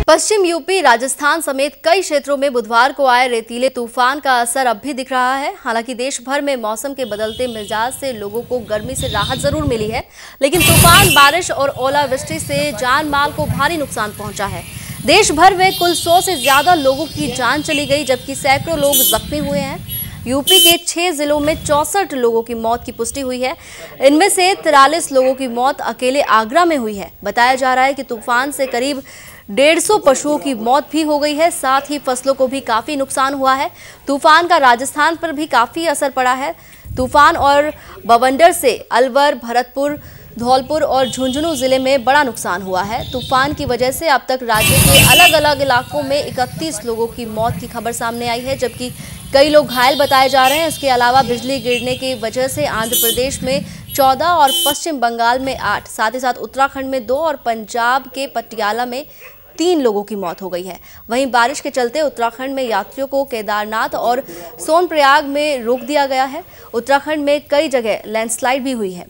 पश्चिम UP, Rajasthan समेत कई क्षेत्रों में बुधवार को आए रेतीले तूफान का असर अब भी दिख रहा है। हालांकि देश भर में मौसम के बदलते मिजाज से लोगों को गर्मी से राहत जरूर मिली है, लेकिन तूफान, बारिश और ओलावृष्टि से जान माल को भारी नुकसान पहुंचा है। देश भर में कुल 100 से ज्यादा लोगों की जान चली गई, जबकि सैकड़ों लोग जख्मी हुए हैं। यूपी के 6 जिलों में 64 लोगों की मौत की पुष्टि हुई है। इनमें से 43 लोगों की मौत अकेले आगरा में हुई है। बताया जा रहा है कि तूफान से करीब 150 पशुओं की मौत भी हो गई है। साथ ही फसलों को भी काफी नुकसान हुआ है। तूफान का राजस्थान पर भी काफी असर पड़ा है। तूफान और बवंडर से अलवर, भरतपुर, धौलपुर और झुंझुनू जिले में बड़ा नुकसान हुआ है। तूफान की वजह से अब तक राज्य के अलग अलग इलाकों में 31 लोगों की मौत की खबर सामने आई है, जबकि कई लोग घायल बताए जा रहे हैं। इसके अलावा बिजली गिरने की वजह से आंध्र प्रदेश में 14 और पश्चिम बंगाल में 8, साथ ही साथ उत्तराखंड में 2 और पंजाब के पटियाला में 3 लोगों की मौत हो गई है। वहीं बारिश के चलते उत्तराखंड में यात्रियों को केदारनाथ और सोनप्रयाग में रोक दिया गया है। उत्तराखंड में कई जगह लैंडस्लाइड भी हुई है।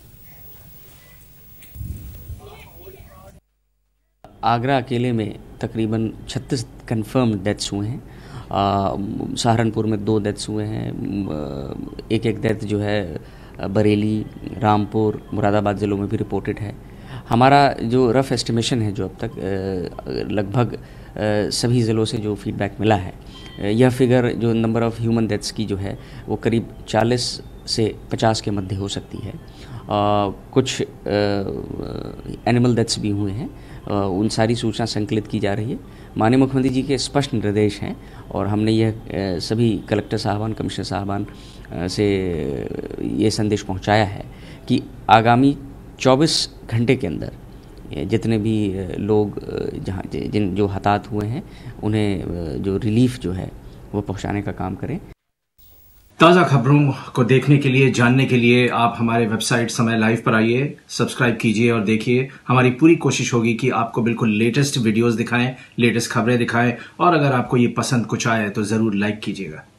आगरा अकेले में तकरीबन 36 कंफर्म डेथ्स हुए हैं। सहारनपुर में 2 डेथ्स हुए हैं। एक डेथ जो है बरेली, रामपुर, मुरादाबाद ज़िलों में भी रिपोर्टेड है। हमारा जो रफ़ एस्टिमेशन है, जो अब तक लगभग सभी ज़िलों से जो फीडबैक मिला है, यह फिगर जो नंबर ऑफ़ ह्यूमन डेथ्स की जो है वो करीब 40 से 50 के मध्य हो सकती है। कुछ एनिमल डेथ्स भी हुए हैं। उन सारी सूचना संकलित की जा रही है। माननीय मुख्यमंत्री जी के स्पष्ट निर्देश हैं और हमने यह सभी कलेक्टर साहबान, कमिश्नर साहबान से ये संदेश पहुंचाया है कि आगामी 24 घंटे के अंदर जितने भी लोग जो हताहत हुए हैं उन्हें जो रिलीफ जो है वो पहुंचाने का काम करें। ताज़ा खबरों को देखने के लिए, जानने के लिए आप हमारे वेबसाइट समय लाइव पर आइए, सब्सक्राइब कीजिए और देखिए। हमारी पूरी कोशिश होगी कि आपको बिल्कुल लेटेस्ट वीडियोस दिखाएं, लेटेस्ट खबरें दिखाएं, और अगर आपको ये पसंद कुछ आए तो ज़रूर लाइक कीजिएगा।